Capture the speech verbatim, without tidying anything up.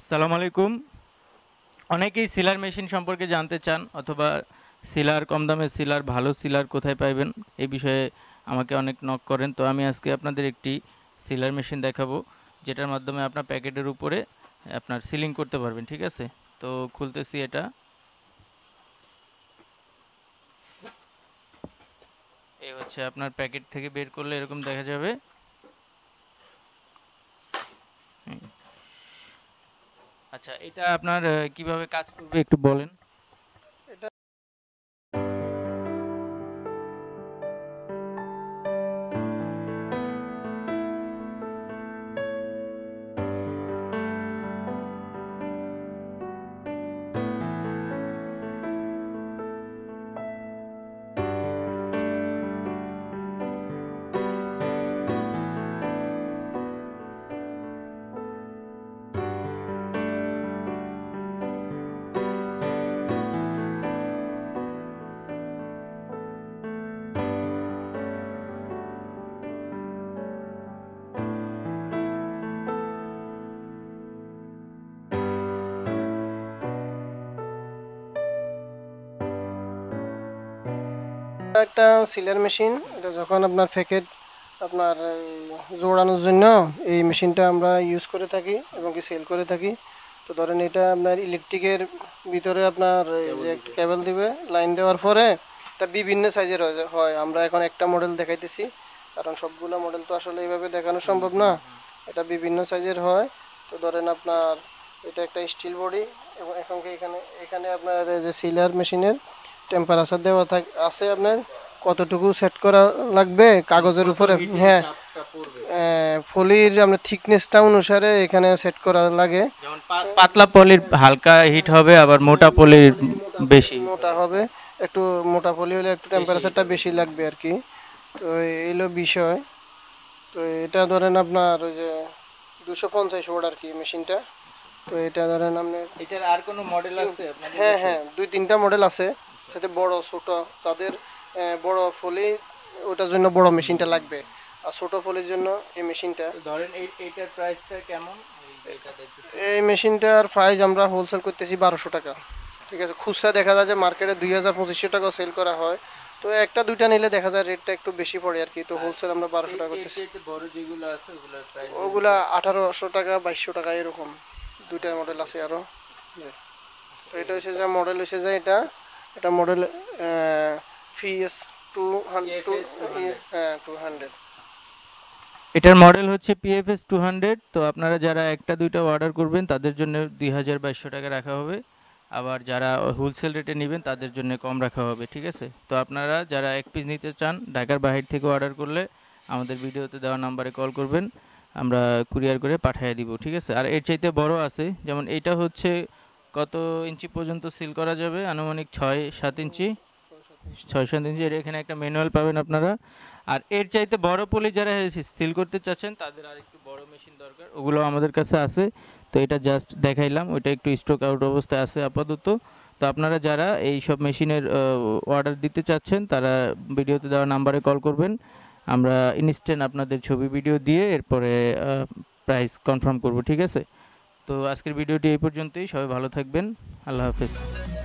আসসালামু আলাইকুম। অনেকেই সিলার মেশিন সম্পর্কে জানতে চান অথবা সিলার কম দামে সিলার ভালো সিলার কোথায় পাইবেন এই বিষয়ে আমাকে অনেক নক করেন। তো আমি আজকে আপনাদের একটি সিলার মেশিন দেখাবো যেটার মাধ্যমে আপনার প্যাকেটের উপরে আপনার সিলিং করতে পারবেন। ঠিক আছে, তো খুলতেছি এটা। এই হচ্ছে আপনার প্যাকেট থেকে বের করলে এরকম দেখা যাবে। আচ্ছা, এটা আপনার আহ, কিভাবে কাজ করবে একটু বলেন। একটা সিলার মেশিন, এটা যখন আপনার প্যাকেট আপনার জোড়ানোর জন্য এই মেশিনটা আমরা ইউজ করে থাকি এবং কি সেল করে থাকি। তো ধরেন এটা আপনার ইলেকট্রিকের ভিতরে আপনার একটা কেবল দিবে, লাইন দেওয়ার পরে এটা বিভিন্ন সাইজের হয়। আমরা এখন একটা মডেল দেখাইতেছি, কারণ সবগুলো মডেল তো আসলে এইভাবে দেখানো সম্ভব না। এটা বিভিন্ন সাইজের হয়। তো ধরেন আপনার এটা একটা স্টিল বডি এবং এখন এখানে এখানে আপনার যে সিলার মেশিনের টেম্পারেচার দেওয়া আছে, আপনার কতটুকু সেট করা লাগবে কাগজের উপরে। হ্যাঁ, ফলির আপনার থিকনেসটা অনুসারে এখানে সেট করা লাগে। যেমন পাতলা পলির হালকা হিট হবে, আবার মোটা পলির বেশি মোটা হবে। একটু মোটা পলি হলে একটু টেম্পারেচারটা বেশি লাগবে আর কি। তো এইলো বিষয়। তো এটা ধরেন আপনার ওই যে দুশো পঞ্চাশ ওয়াট আর কি মেশিনটা। তো এটা ধরেন আপনার এটার আর কোনো মডেল আছে আপনাদের? হ্যাঁ হ্যাঁ, দুই তিনটা মডেল আছে, সাথে বড় ছোট। তাদের বড় ফলি ওটার জন্য বড় মেশিনটা লাগবে, আর ছোট ফলির জন্য এই মেশিনটা। ধরেন এইটার প্রাইসটা কেমন? এই মেশিনটার প্রাইস আমরা হোলসেল করতেছি বারোশো টাকা। ঠিক আছে, খুচরা দেখা যায় যে মার্কেটে দুই হাজার পঁচিশশো টাকা সেল করা হয়। তো একটা দুইটা নিলে দেখা যায় রেটটা একটু বেশি পড়ে আর কি। তো হোলসেল আমরা বারোশো টাকা করতেছি। বড় যেগুলো আছে ওগুলোর প্রাইস ওগুলা আঠারোশো টাকা বাইশশো টাকা এরকম দুইটা মডেল আছে আরো। তো এটা হচ্ছে যে মডেল হচ্ছে যে এটা এটা model PS two hundred two hundred. এটার মডেল হচ্ছে পিএফএস টু হান্ড্রেড। তো আপনারা যারা একটা দুইটা অর্ডার করবেন তাদের জন্য দুই হাজার বাইশশো টাকা রাখা হবে, আবার যারা হোলসেল রেটে নেবেন তাদের জন্য কম রাখা হবে। ঠিক আছে, তো আপনারা যারা এক পিস নিতে চান ঢাকার বাইরে থেকে অর্ডার করলে আমাদের ভিডিওতে দেওয়া নাম্বারে কল করবেন, আমরা কুরিয়ার করে পাঠিয়ে দিব। ঠিক আছে, আর এর চাইতে বড় আছে, যেমন এইটা হচ্ছে কত ইঞ্চি পর্যন্ত সিল করা যাবে? আনুমানিক ছয় সাত ইঞ্চি ছয় সাত ইঞ্চি। এর এখানে একটা ম্যানুয়াল পাবেন আপনারা। আর এর চাইতে বড় পলি যারা সিল করতে চাচ্ছেন তাদের আর একটু বড় মেশিন দরকার, ওগুলো আমাদের কাছে আছে। তো এটা জাস্ট দেখাইলাম, ওইটা একটু স্টক আউট অবস্থায় আছে আপাতত। তো আপনারা যারা এই সব মেশিনের অর্ডার দিতে চাচ্ছেন তারা ভিডিওতে দেওয়া নাম্বারে কল করবেন, আমরা ইনস্ট্যান্ট আপনাদের ছবি ভিডিও দিয়ে এরপরে প্রাইস কনফার্ম করব। ঠিক আছে, তো আজকের ভিডিওটি এই পর্যন্তই। সবাই ভালো থাকবেন, আল্লাহ হাফেজ।